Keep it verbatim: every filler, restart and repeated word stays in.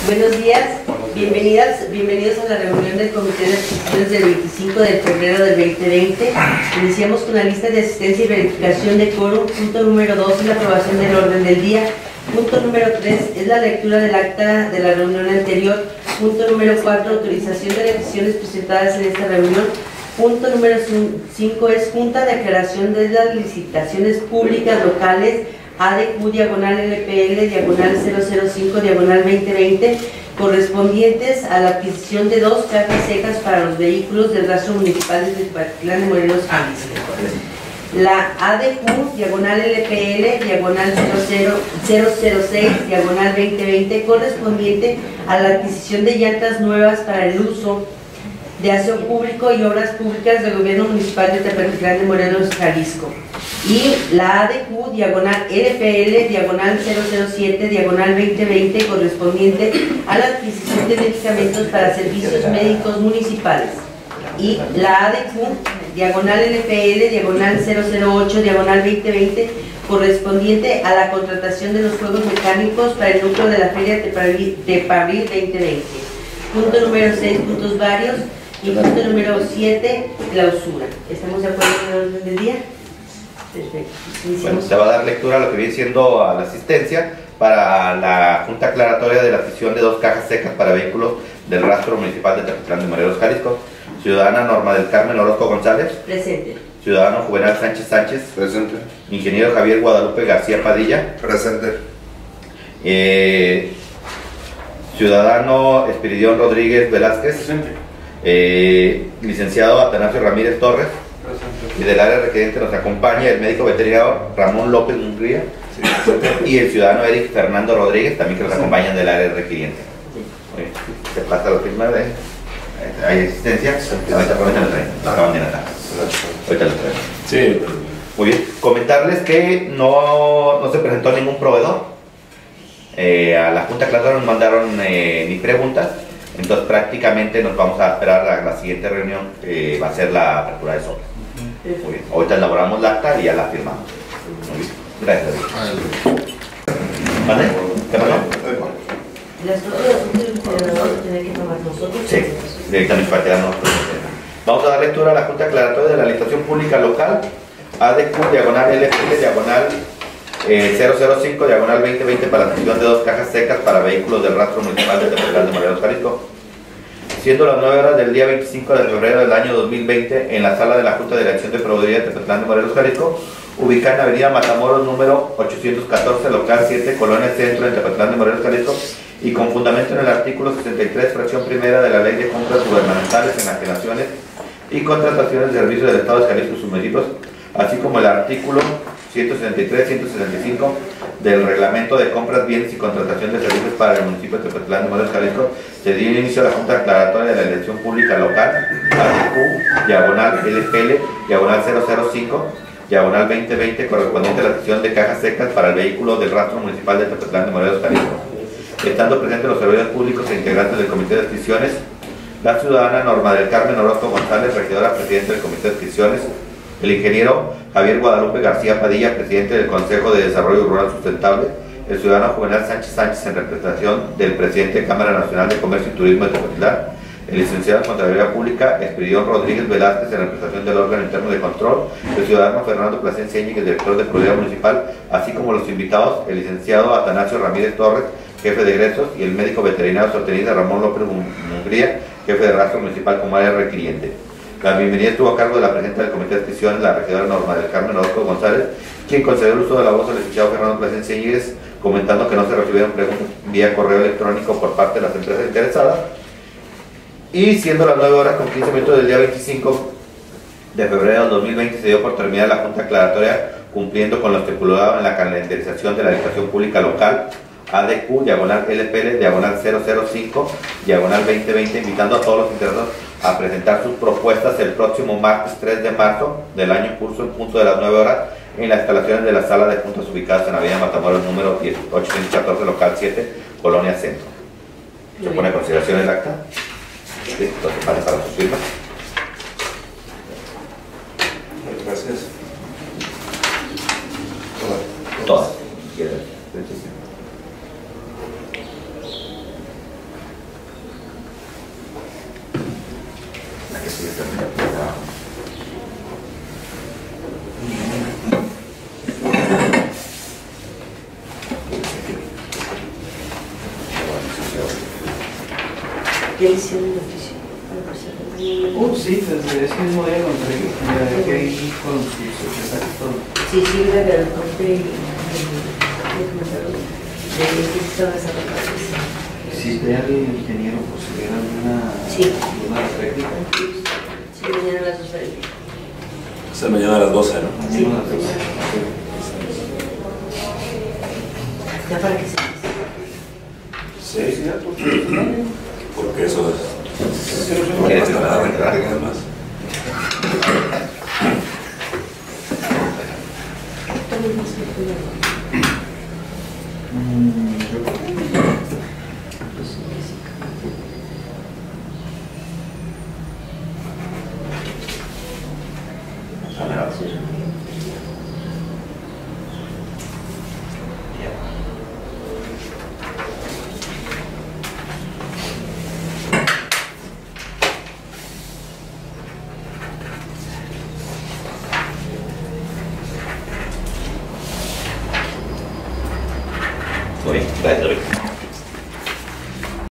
Buenos días, bienvenidas, bienvenidos a la reunión del Comité de Adquisiciones del veinticinco de febrero del veinte veinte. Iniciamos con la lista de asistencia y verificación de quórum. Punto número dos es la aprobación del orden del día. Punto número tres es la lectura del acta de la reunión anterior. Punto número cuatro, autorización de decisiones presentadas en esta reunión. Punto número cinco es junta de aclaración de las licitaciones públicas locales A D Q diagonal L P L diagonal cero cero cinco diagonal veinte veinte correspondientes a la adquisición de dos cajas secas para los vehículos del rastro municipal de Tepatitlán de Morelos, Jalisco. La A D Q diagonal L P L diagonal cero cero seis diagonal veinte veinte correspondiente a la adquisición de llantas nuevas para el uso de aseo público y obras públicas del gobierno municipal de Tepatitlán de Morelos, Jalisco. Y la A D Q diagonal L P L diagonal cero cero siete diagonal veinte veinte correspondiente a la adquisición de medicamentos para servicios médicos municipales. Y la A D Q diagonal L P L diagonal cero cero ocho diagonal veinte veinte correspondiente a la contratación de los juegos mecánicos para el núcleo de la Feria Tepabril veinte veinte. Punto número seis, puntos varios. Y punto número siete, clausura. ¿Estamos de acuerdo con el orden del día? Perfecto. Bueno, se va a dar lectura a lo que viene siendo a la asistencia para la Junta Aclaratoria de la adquisición de dos cajas secas para vehículos del rastro municipal de Tepatitlán de Morelos, Jalisco. Ciudadana Norma del Carmen Orozco González. Presente. Ciudadano Juvenal Sánchez Sánchez. Presente. Ingeniero Javier Guadalupe García Padilla. Presente. Eh, Ciudadano Espiridión Rodríguez Velázquez. Presente. Eh, licenciado Atanasio Ramírez Torres. Presente. Y del área requeriente nos acompaña el médico veterinario Ramón López Mungría. Sí. Y el ciudadano Eric Fernando Rodríguez, también que nos acompañan del área requiriente. Oye, se pasa la firma de... ¿Hay asistencia? Ahorita, ahorita lo traen. Acaban de notar. Ahorita lo traen. Sí. Muy bien. Comentarles que no, no se presentó ningún proveedor. Eh, a la Junta Aclaratoria nos mandaron eh, ni preguntas. Entonces prácticamente nos vamos a esperar a la siguiente reunión, que va a ser la apertura de sobres. Muy bien. Ahorita elaboramos la acta y ya la firmamos. Muy bien. Gracias. ¿Vale? ¿Qué pasó? Las fotos de los vamos a tener que tomar nosotros. Sí, directamente para quedarnos. Vamos a dar lectura a la Junta Aclaratoria de la Licitación Pública Local A D Q diagonal L P L diagonal eh, cero cero cinco diagonal veinte veinte para la adquisición de dos cajas secas para vehículos del rastro municipal de Tepatitlán de Morelos, Jalisco. Siendo las nueve horas del día veinticinco de febrero del año dos mil veinte en la sala de la Junta de Dirección de Proveeduría de Tepatitlán de Morelos, Jalisco, ubicada en Avenida Matamoros número ochocientos catorce, local siete, Colonia Centro, en Tepatitlán de Morelos, Jalisco, y con fundamento en el artículo sesenta y tres, fracción primera de la Ley de Compras Gubernamentales, Enajenaciones y Contrataciones de Servicios del Estado de Jalisco y sus municipios, así como el artículo ciento sesenta y tres, ciento sesenta y cinco del Reglamento de Compras, Bienes y Contratación de Servicios para el municipio de Tepatitlán de Morelos, Jalisco, se dio inicio a la Junta Aclaratoria de la Elección Pública Local A D Q, diagonal L P L, diagonal cero cero cinco, diagonal veinte veinte, correspondiente a la adquisición de cajas secas para el vehículo del rastro municipal de Tepatitlán de Morelos, Jalisco. Estando presentes los servidores públicos e integrantes del Comité de Adquisiciones, la ciudadana Norma del Carmen Orozco González, regidora presidente del Comité de Adquisiciones, el ingeniero Javier Guadalupe García Padilla, presidente del Consejo de Desarrollo Rural Sustentable, el ciudadano Juvenal Sánchez Sánchez en representación del presidente de Cámara Nacional de Comercio y Turismo de Tepatitlán, el licenciado en Contraloría Pública Espiridión Rodríguez Velázquez en representación del órgano interno de control, el ciudadano Fernando Plasencia Íñiguez, director de Proveeduría Municipal, así como los invitados, el licenciado Atanasio Ramírez Torres, jefe de egresos, y el médico veterinario sostenida Ramón López Mungría, jefe de rastro municipal como área requiriente. La bienvenida estuvo a cargo de la presidenta del Comité de Adquisiciones, la regidora Norma del Carmen Orozco González, quien concedió el uso de la voz al licenciado Fernando Plasencia Íñiguez, comentando que no se recibieron preguntas vía correo electrónico por parte de las empresas interesadas. Y siendo las nueve horas con quince minutos del día veinticinco de febrero del dos mil veinte, se dio por terminada la Junta Aclaratoria, cumpliendo con lo estipulado en la calendarización de la Licitación Pública Local A D Q, diagonal L P L, diagonal cero cero cinco, diagonal veinte veinte, invitando a todos los interesados a presentar sus propuestas el próximo martes tres de marzo del año en curso en punto de las nueve horas en las instalaciones de la sala de juntas ubicadas en Avenida Matamoros número ochocientos catorce, local siete, Colonia Centro. ¿Se pone en consideración el acta? Sí, entonces vale para sus firmas. Gracias. Todas. que sí termina el trabajo. ¿Qué le hicieron el oficio? Uh, sí, desde ese mismo día lo entregué. Ya dejé ahí con su secretario y todo. Sí, sí, me el corte y me comentaron de que estaba desarrollando. Si ve al ingeniero, pues si hubiera alguna, Sí. alguna réplica. Sí, mañana a las dos del día. O sea, mañana a las doce, ¿no? Sí. Alguna réplica. Ya para que se Sí, sí, porque eso es. ¿Quieres Hasta que nada, me ¿verdad? agarre? Además. Mm, yo creo que- Muy bien, gracias, Rick.